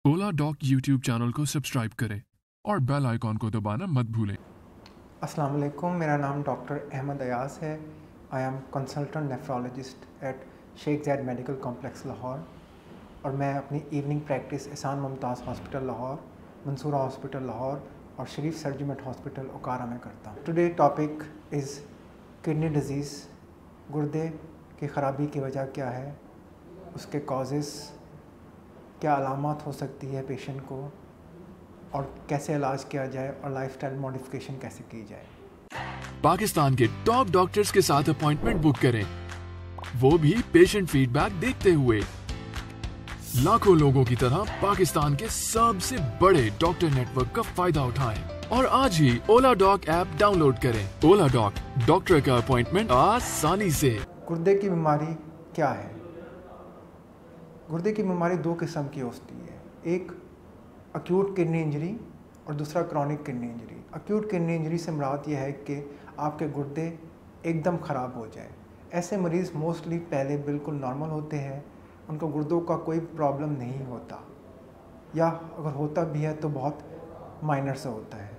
ओला doc YouTube channel को subscribe करें और बेल आइकॉन को दबाना मत भूलें। अस्सलाम वालेकुम, मेरा नाम डॉक्टर अहमद अयाज है। I am consultant nephrologist at Sheikh Zayed medical complex Lahore और मैं अपनी evening practice Ehsan Mumtaz hospital Lahore, Mansoora hospital Lahore और शरीफ सर्जिमेंट हॉस्पिटल ओकारा में करता हूँ। Today topic is kidney disease. गुर्दे की ख़राबी की वजह क्या है, उसके कॉजेज़ क्या अलामत हो सकती है पेशेंट को, और कैसे इलाज किया जाए और लाइफस्टाइल मॉडिफिकेशन कैसे की जाए। पाकिस्तान के टॉप डॉक्टर्स के साथ अपॉइंटमेंट बुक करें, वो भी पेशेंट फीडबैक देखते हुए। लाखों लोगों की तरह पाकिस्तान के सबसे बड़े डॉक्टर नेटवर्क का फायदा उठाएं और आज ही ओला डॉक ऐप डाउनलोड करें। ओला डॉक, डॉक्टर का अपॉइंटमेंट आसानी से। गुर्दे की बीमारी क्या है? गुर्दे की बीमारी दो किस्म की होती है, एक अक्यूट किडनी इंजरी और दूसरा chronic kidney injury. Acute kidney injury से मुराद यह है कि आपके गुर्दे एकदम ख़राब हो जाए। ऐसे मरीज़ मोस्टली पहले बिल्कुल नॉर्मल होते हैं, उनको गुर्दों का कोई प्रॉब्लम नहीं होता, या अगर होता भी है तो बहुत माइनर से होता है।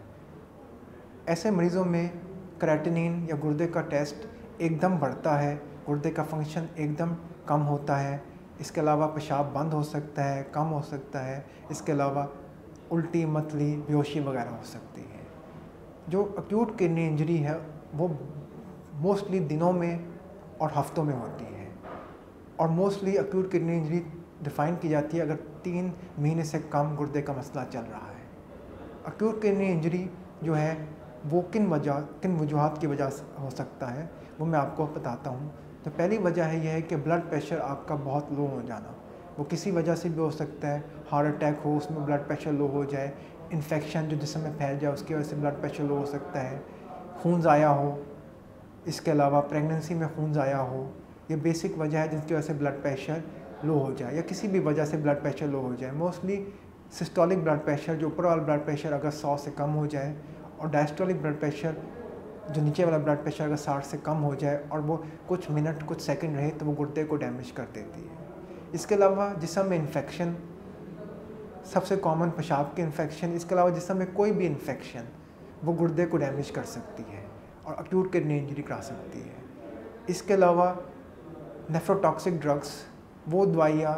ऐसे मरीज़ों में क्रेटिनिन या गुर्दे का टेस्ट एकदम बढ़ता है, गुर्दे का फंक्शन एकदम कम होता है। इसके अलावा पेशाब बंद हो सकता है, कम हो सकता है। इसके अलावा उल्टी, मतली, बेहोशी वगैरह हो सकती है। जो अक्यूट किडनी इंजरी है वो मोस्टली दिनों में और हफ्तों में होती है, और mostly acute kidney injury define की जाती है अगर 3 महीने से कम गुर्दे का मसला चल रहा है। अक्यूट किडनी इंजरी जो है वो किन वजूहात की वजह से हो सकता है, वो मैं आपको बताता हूँ। तो पहली वजह है यह है कि ब्लड प्रेशर आपका बहुत लो हो जाना। वो किसी वजह से भी हो सकता है, हार्ट अटैक हो उसमें ब्लड प्रेशर लो हो जाए, इन्फेक्शन जो जिस्म में फैल जाए उसकी वजह से ब्लड प्रेशर लो हो सकता है, खून ज़ाया हो, इसके अलावा प्रेगनेंसी में खून ज़ाया हो। ये बेसिक वजह है जिसकी वजह से ब्लड प्रेशर लो हो जाए, या किसी भी वजह से ब्लड प्रेशर लो हो जाए। मोस्टली सिस्टोलिक ब्लड प्रेशर, जो ऊपर वाला ब्लड प्रेशर अगर 100 से कम हो जाए, और डायस्टोलिक ब्लड प्रेशर जो नीचे वाला ब्लड प्रेशर अगर 60 से कम हो जाए और वो कुछ मिनट कुछ सेकंड रहे तो वो गुर्दे को डैमेज कर देती है। इसके अलावा जिस्म में इन्फेक्शन, सबसे कॉमन पेशाब की इन्फेक्शन, इसके अलावा जिस्म में कोई भी इन्फेक्शन वो गुर्दे को डैमेज कर सकती है और अक्यूट किडनी इंजरी करा सकती है। इसके अलावा नेफ्रोटॉक्सिक ड्रग्स, वो दवाइयाँ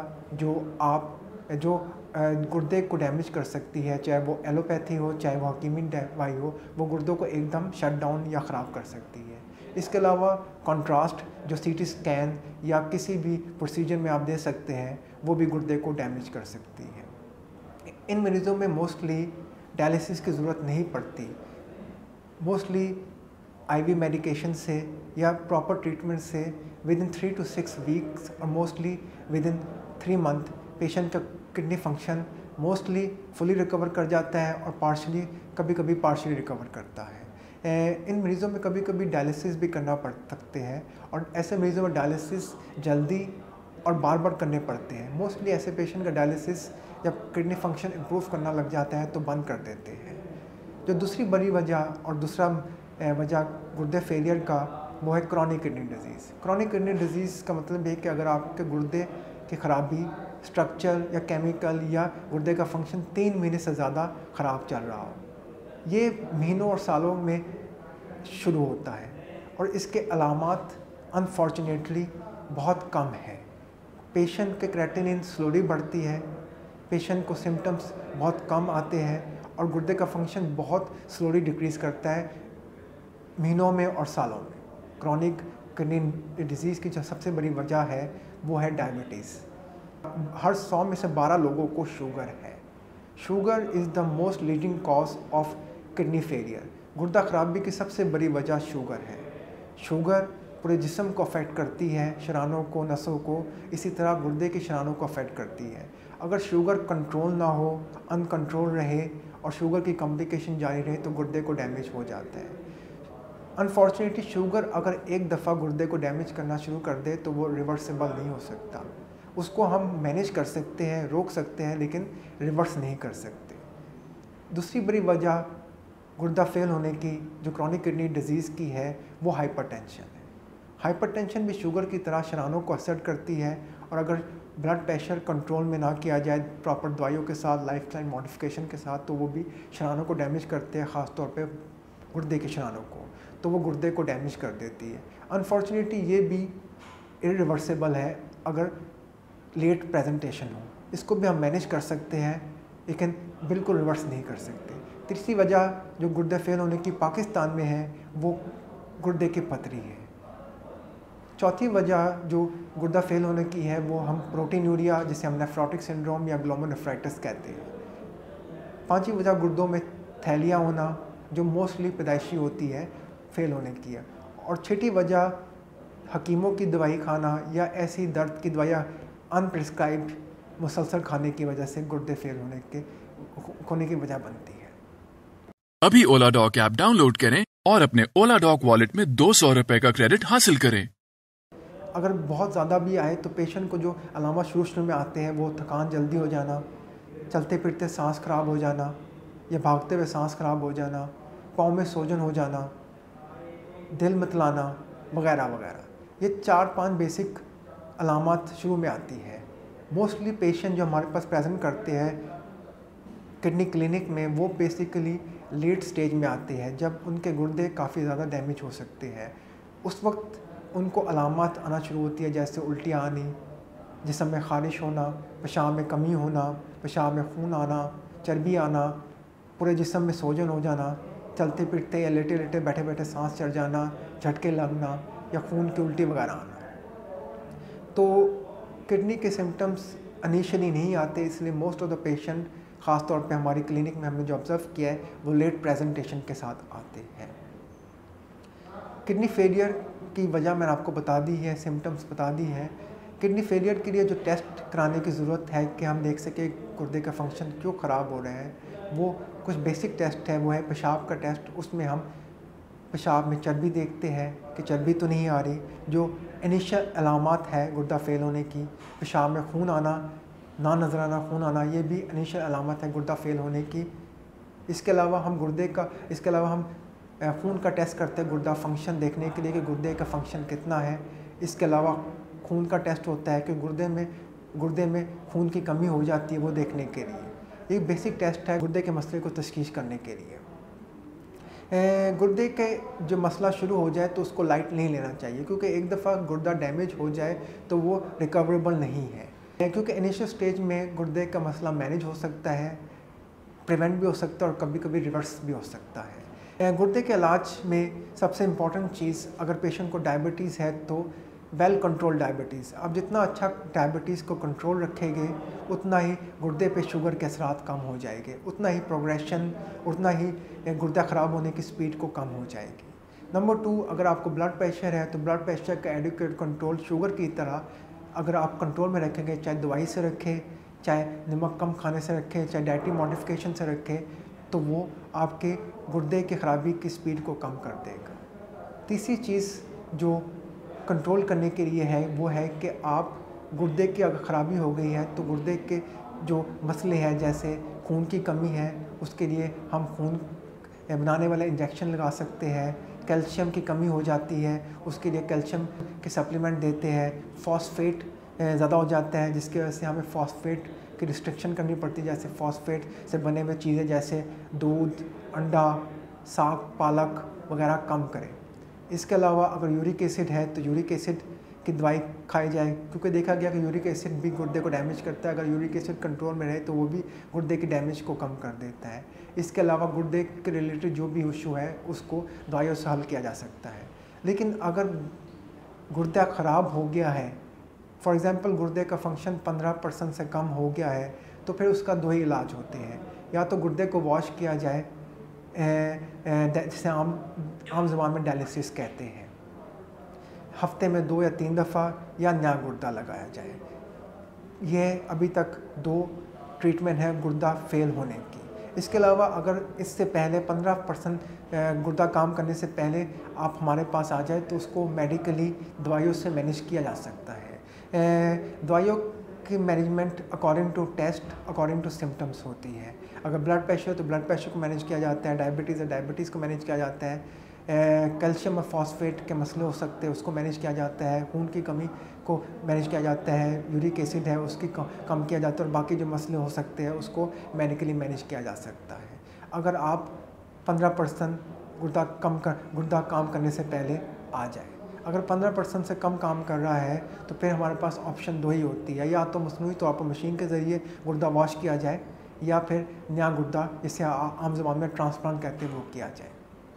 जो गुर्दे को डैमेज कर सकती है, चाहे वो एलोपैथी हो चाहे वो हकीमी दवाई हो, वो गुर्दों को एकदम शट डाउन या ख़राब कर सकती है। इसके अलावा कॉन्ट्रास्ट जो सीटी स्कैन या किसी भी प्रोसीजर में आप दे सकते हैं, वो भी गुर्दे को डैमेज कर सकती है। इन मरीज़ों में मोस्टली डायलिसिस की ज़रूरत नहीं पड़ती। मोस्टली आईवी मेडिकेशन से या प्रॉपर ट्रीटमेंट से विद इन 3 to 6 वीक्स और मोस्टली विद इन 3 मंथ पेशेंट का kidney function mostly fully recover कर जाता है और कभी कभी पार्शली रिकवर करता है। इन मरीज़ों में कभी कभी डायलिसिस भी करना पड़ सकते हैं, और ऐसे मरीज़ों में डायलिसिस जल्दी और बार बार करने पड़ते हैं। मोस्टली ऐसे पेशेंट का डायलिसिस जब किडनी फंक्शन इम्प्रूव करना लग जाता है तो बंद कर देते हैं। जो दूसरी बड़ी वजह और दूसरा वजह गुर्दे फेलियर का, वो है chronic kidney disease. Chronic kidney disease का मतलब है कि अगर आपके गुर्दे की ख़राबी स्ट्रक्चर या केमिकल या गुर्दे का फंक्शन 3 महीने से ज़्यादा ख़राब चल रहा हो, ये महीनों और सालों में शुरू होता है, और इसके अलामात अनफॉर्चुनेटली बहुत कम है। पेशेंट के क्रेटिनिन स्लोली बढ़ती है, पेशेंट को सिम्टम्स बहुत कम आते हैं, और गुर्दे का फंक्शन बहुत स्लोली डिक्रीज़ करता है महीनों में और सालों में। क्रॉनिक किडनी डिजीज़ की जो सबसे बड़ी वजह है वो है डायबिटीज़। हर 100 में से 12 लोगों को शुगर है। Sugar is the most leading cause of kidney failure. गुर्दा खराबी की सबसे बड़ी वजह शुगर है। शुगर पूरे जिस्म को अफेक्ट करती है, शरानों को, नसों को, इसी तरह गुर्दे की शरानों को अफेक्ट करती है। अगर शुगर कंट्रोल ना हो, अनकंट्रोल रहे और शुगर की कॉम्प्लिकेशन जारी रहे तो गुर्दे को डैमेज हो जाता है। अनफॉर्चुनेटली शुगर अगर एक दफ़ा गुर्दे को डैमेज करना शुरू कर दे तो वो रिवर्सेबल नहीं हो सकता। उसको हम मैनेज कर सकते हैं, रोक सकते हैं, लेकिन रिवर्स नहीं कर सकते। दूसरी बड़ी वजह गुर्दा फेल होने की जो क्रॉनिक किडनी डिजीज़ की है वो हाइपरटेंशन है। हाइपरटेंशन भी शुगर की तरह शरानों को असर करती है, और अगर ब्लड प्रेशर कंट्रोल में ना किया जाए प्रॉपर दवाइयों के साथ, लाइफस्टाइल मॉडिफिकेशन के साथ, तो वो भी शरानों को डैमेज करते हैं, ख़ास तौर पे गुर्दे के शरानों को, तो वो गुर्दे को डैमेज कर देती है। अनफॉर्चुनेटली ये भी इरिवर्सिबल है अगर लेट प्रेजेंटेशन हो, इसको भी हम मैनेज कर सकते हैं लेकिन बिल्कुल रिवर्स नहीं कर सकते। तीसरी वजह जो गुर्दे फेल होने की पाकिस्तान में है वो गुर्दे की पथरी है। चौथी वजह जो गुर्दा फेल होने की है वो हम प्रोटीनूरिया, जिसे हम नेफ्रोटिक सिंड्रोम या ग्लोमेरुलोनेफ्राइटिस कहते हैं। पांचवी वजह गुर्दों में थैलियाँ होना जो मोस्टली पैदाइशी होती है, फेल होने की है। और छठी वजह हकीमों की दवाई खाना या ऐसी दर्द की दवाइयाँ अनप्रिस्क्राइब्ड मुसलसल खाने की वजह से गुर्दे फेल होने की वजह बनती है। अभी ओला डॉक ऐप डाउनलोड करें और अपने ओला डॉक वॉलेट में 200 रुपए का क्रेडिट हासिल करें। अगर बहुत ज़्यादा भी आए तो पेशेंट को जो अलामत शुरू में आते हैं वो थकान जल्दी हो जाना, चलते फिरते सांस खराब हो जाना या भागते हुए सांस खराब हो जाना, पाँव में सूजन हो जाना, दिल मतलाना वगैरह वगैरह, ये 4-5 बेसिक अलामत शुरू में आती है। मोस्टली पेशेंट जो हमारे पास प्रेजेंट करते हैं किडनी क्लिनिक में वो बेसिकली लेट स्टेज में आते हैं जब उनके गुर्दे काफ़ी ज़्यादा डैमेज हो सकते हैं। उस वक्त उनको अलामत आना शुरू होती है, जैसे उल्टियाँ आनी, जिस्म में ख़ारिश होना, पेशाब में कमी होना, पेशाब में खून आना, चर्बी आना, पूरे जिस्म में सूजन हो जाना, चलते फिरते या लेटे लेटे बैठे बैठे सांस चढ़ जाना, झटके लगना या खून की उल्टी वगैरह आना। तो किडनी के सिम्टम्स इनिशियली नहीं आते, इसलिए मोस्ट ऑफ द पेशेंट, ख़ास तौर पे हमारी क्लिनिक में हमने जो ऑब्ज़र्व किया है वो लेट प्रेजेंटेशन के साथ आते हैं। किडनी फेलियर की वजह मैंने आपको बता दी है, सिम्टम्स बता दी है। किडनी फेलियर के लिए जो टेस्ट कराने की ज़रूरत है कि हम देख सकें गुर्दे का फंक्शन क्यों ख़राब हो रहा है, वो कुछ बेसिक टेस्ट है। वो है पेशाब का टेस्ट। उसमें हम पेशाब में चर्बी देखते हैं कि चर्बी तो नहीं आ रही, जो इनिशियल अलामत है गुर्दा फेल होने की। पेशाब में खून आना, ना नज़र आना, खून आना, ये भी इनिशियल अलामत है गुर्दा फेल होने की। इसके अलावा हम खून का टेस्ट करते हैं गुर्दा फंक्शन देखने के लिए कि गुर्दे का फंक्शन कितना है। इसके अलावा खून का टेस्ट होता है कि गुर्दे में खून की कमी हो जाती है, वो देखने के लिए। एक बेसिक टेस्ट है गुर्दे के मसले को तशख़ीस करने के लिए। गुर्दे के जो मसला शुरू हो जाए तो उसको लाइट नहीं लेना चाहिए, क्योंकि एक दफ़ा गुर्दा डैमेज हो जाए तो वो रिकवरेबल नहीं है। क्योंकि इनिशियल स्टेज में गुर्दे का मसला मैनेज हो सकता है, प्रिवेंट भी हो सकता है और कभी कभी रिवर्स भी हो सकता है। गुर्दे के इलाज में सबसे इम्पॉर्टेंट चीज़, अगर पेशेंट को डायबिटीज़ है तो वेल कंट्रोल डायबिटीज़। आप जितना अच्छा डायबिटीज़ को कंट्रोल रखेंगे उतना ही गुर्दे पे शुगर के असरात कम हो जाएंगे, उतना ही प्रोग्रेशन, उतना ही गुर्दा ख़राब होने की स्पीड को कम हो जाएगी। नंबर 2, अगर आपको ब्लड प्रेशर है तो ब्लड प्रेशर का एडिक्वेट कंट्रोल शुगर की तरह अगर आप कंट्रोल में रखेंगे, चाहे दवाई से रखें, चाहे नमक कम खाने से रखें, चाहे डाइटरी मॉडिफिकेशन से रखें, तो वो आपके गुर्दे की ख़राबी की स्पीड को कम कर देगा। तीसरी चीज़ जो कंट्रोल करने के लिए है वो है कि आप गुर्दे की अगर ख़राबी हो गई है तो गुर्दे के जो मसले हैं, जैसे खून की कमी है, उसके लिए हम खून बनाने वाला इंजेक्शन लगा सकते हैं। कैल्शियम की कमी हो जाती है, उसके लिए कैल्शियम के सप्लीमेंट देते हैं। फॉस्फेट ज़्यादा हो जाता है जिसकी वजह से हमें फॉस्फेट की रिस्ट्रिक्शन करनी पड़ती है, जैसे फॉस्फेट से बने हुए चीज़ें जैसे दूध, अंडा, साग, पालक वगैरह कम करें। इसके अलावा अगर यूरिक एसिड है तो यूरिक एसिड की दवाई खाई जाए, क्योंकि देखा गया कि यूरिक एसिड भी गुर्दे को डैमेज करता है। अगर यूरिक एसिड कंट्रोल में रहे तो वो भी गुर्दे की डैमेज को कम कर देता है। इसके अलावा गुर्दे के रिलेटेड जो भी इशू है उसको दवाइयों से हल किया जा सकता है। लेकिन अगर गुर्दा ख़राब हो गया है, फॉर एग्ज़ाम्पल गुर्दे का फंक्शन 15% से कम हो गया है, तो फिर उसका 2 ही इलाज होते हैं। या तो गुर्दे को वॉश किया जाए, जिसे आम ज़बान में डायलिसिस कहते हैं, हफ्ते में 2 या 3 दफ़ा, या नया गुर्दा लगाया जाए। यह अभी तक 2 ट्रीटमेंट है गुर्दा फेल होने की। इसके अलावा अगर इससे पहले 15% गुर्दा काम करने से पहले आप हमारे पास आ जाए तो उसको मेडिकली दवाइयों से मैनेज किया जा सकता है। दवाइयों की management according to test, according to symptoms होती है। अगर ब्लड प्रेशर है तो ब्लड प्रेशर को मैनेज किया जाता है, डायबिटीज़ है डायबिटीज़ को मैनेज किया जाता है। कैल्शियम और फॉस्फेट के मसले हो सकते हैं, उसको मैनेज किया जाता है। खून की कमी को मैनेज किया जाता है, यूरिक एसिड है उसकी कम किया जाता है, और बाकी जो मसले हो सकते हैं उसको मेडिकली मैनेज किया जा सकता है। अगर आप 15% गुर्दा काम करने से पहले आ जाए, अगर 15% से कम काम कर रहा है तो फिर हमारे पास ऑप्शन 2 ही होती है, या तो मसनूई तौर पर मशीन के ज़रिए गुर्दा वॉश किया जाए, या फिर नया गुर्दा जिसे आम ज़बान में ट्रांसप्लांट कहते हैं वो किया जाए।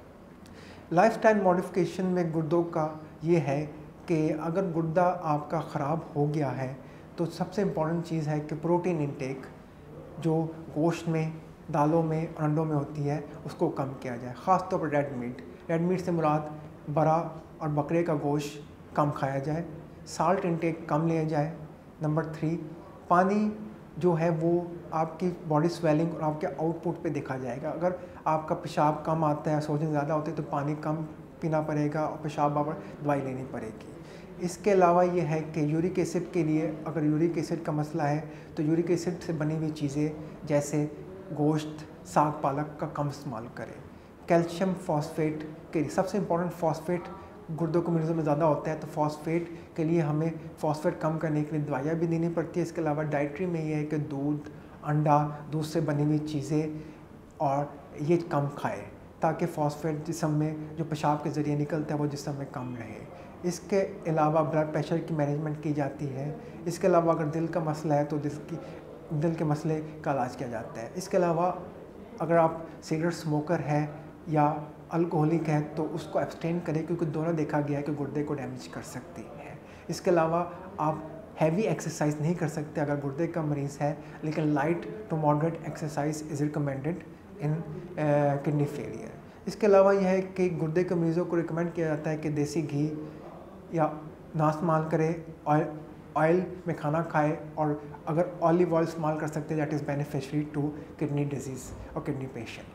लाइफस्टाइल मॉडिफिकेशन में गुर्दों का ये है कि अगर गुर्दा आपका ख़राब हो गया है तो सबसे इम्पॉर्टेंट चीज़ है कि प्रोटीन इंटेक जो गोश्त में, दालों में और अंडों में होती है उसको कम किया जाए, ख़ास तौर पर रेड मीट से मुराद बड़ा और बकरे का गोश्त कम खाया जाए। साल्ट इंटेक कम लिया जाए। नंबर 3, पानी जो है वो आपकी बॉडी स्वेलिंग और आपके आउटपुट पे देखा जाएगा। अगर आपका पेशाब कम आता है, सोजन ज़्यादा होती है तो पानी कम पीना पड़ेगा और पेशाब बाबर दवाई लेनी पड़ेगी। इसके अलावा ये है कि यूरिक एसिड के लिए, अगर यूरिक एसिड का मसला है तो यूरिक एसिड से बनी हुई चीज़ें जैसे गोश्त, साग पालक का कम इस्तेमाल करें। कैल्शियम फॉस्फेट के लिए सबसे इम्पॉर्टेंट फॉस्फेट गुर्दों के मरीजों में ज़्यादा होता है, तो फॉस्फेट के लिए हमें फॉस्फेट कम करने के लिए दवाइयाँ भी देनी पड़ती है। इसके अलावा डाइट्री में ये है कि दूध, अंडा, दूध से बनी हुई चीज़ें और ये कम खाए ताकि फॉस्फेट जिस्म में जो पेशाब के ज़रिए निकलता है वो जिस्म में कम रहे। इसके अलावा ब्लड प्रेशर की मैनेजमेंट की जाती है। इसके अलावा अगर दिल का मसला है तो दिल के मसले का इलाज किया जाता है। इसके अलावा अगर आप सिगरेट स्मोकर है या अल्कोहलिक है तो उसको एब्सटेन करें, क्योंकि दोनों देखा गया है कि गुर्दे को डैमेज कर सकती है। इसके अलावा आप हैवी एक्सरसाइज नहीं कर सकते अगर गुर्दे का मरीज़ है, लेकिन light to moderate exercise is recommended in kidney failure. इसके अलावा यह है कि गुर्दे के मरीज़ों को रिकमेंड किया जाता है कि देसी घी या ना इस्तेमाल करें, ऑयल में खाना खाए, और अगर ऑलिव ऑयल इस्तेमाल कर सकते हैं that is beneficiary to kidney disease और किडनी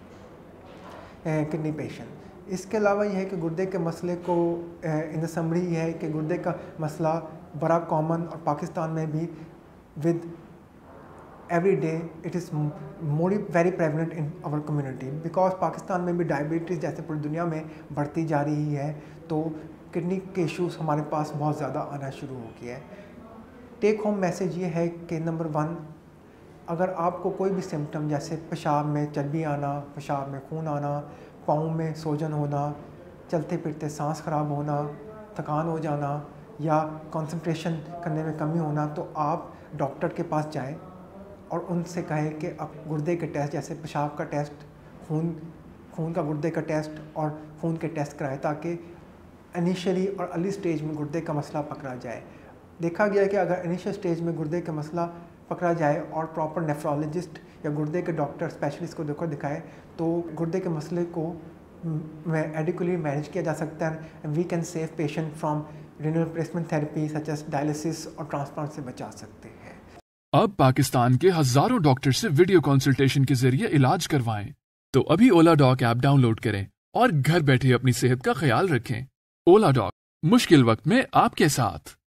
पेशेंट। इसके अलावा यह है कि गुर्दे के मसले को इन समरी यह है कि गुर्दे का मसला बड़ा कॉमन और पाकिस्तान में भी with every day it is very prevalent in our community, because Pakistan में भी डायबिटीज़ जैसे पूरी दुनिया में बढ़ती जा रही है तो किडनी के इशूज़ हमारे पास बहुत ज़्यादा आना शुरू हो गया है। टेक होम मैसेज ये है कि नंबर 1, अगर आपको कोई भी सिम्टम जैसे पेशाब में चर्बी आना, पेशाब में खून आना, पाँव में सूजन होना, चलते फिरते सांस खराब होना, थकान हो जाना या कंसंट्रेशन करने में कमी होना, तो आप डॉक्टर के पास जाएं और उनसे कहें कि आप गुर्दे के टेस्ट जैसे पेशाब का टेस्ट, खून का गुर्दे का टेस्ट और खून के टेस्ट कराएं ताकि इनिशियली और अर्ली स्टेज में गुर्दे का मसला पकड़ा जाए। देखा गया कि अगर इनिशियल स्टेज में गुर्दे का मसला पकड़ा जाए और प्रॉपर नेफ्रोलॉजिस्ट या गुर्दे के डॉक्टर स्पेशलिस्ट को देखकर दिखाए तो गुर्दे के मसले को एडिक्वेटली मैनेज किया जा सकता है। We can save patient from renal replacement therapy such as dialysis और ट्रांसप्लांट से बचा सकते हैं। अब पाकिस्तान के हजारों डॉक्टर से वीडियो कंसल्टेशन के जरिए इलाज करवाएं। तो अभी ओला डॉक ऐप डाउनलोड करें और घर बैठे अपनी सेहत का ख्याल रखें। ओला डॉक, मुश्किल वक्त में आपके साथ।